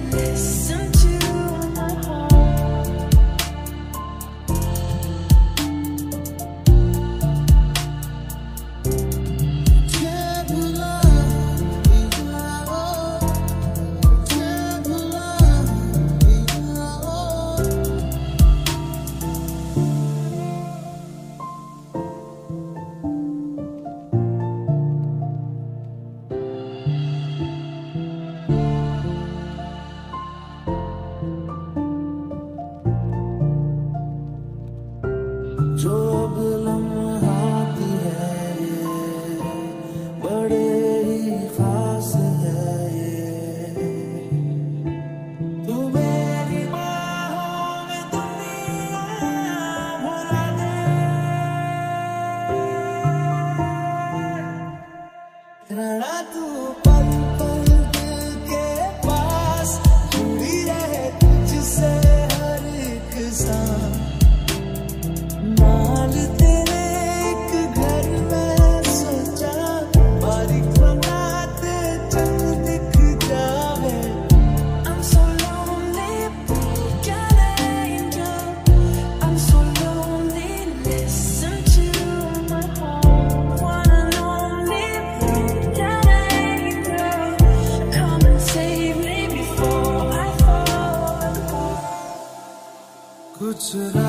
listen to my heart. Can't love me now. Can't love me now. जो अब लम्हाती है ये बड़े ही खास है ये, तू मेरी बाहों में दुनिया भुला दे, रहना तू पल पल दिल के पास, जुड़ी रहे तुझसे हर एक सांस। माल तेरे एक घर में सोचा, बारीक बनाते चल दिख जावे। I'm so lonely, broken angel. I'm so lonely, listen to my heart. One and only, broken angel. Come and save me before I fall apart. कुछ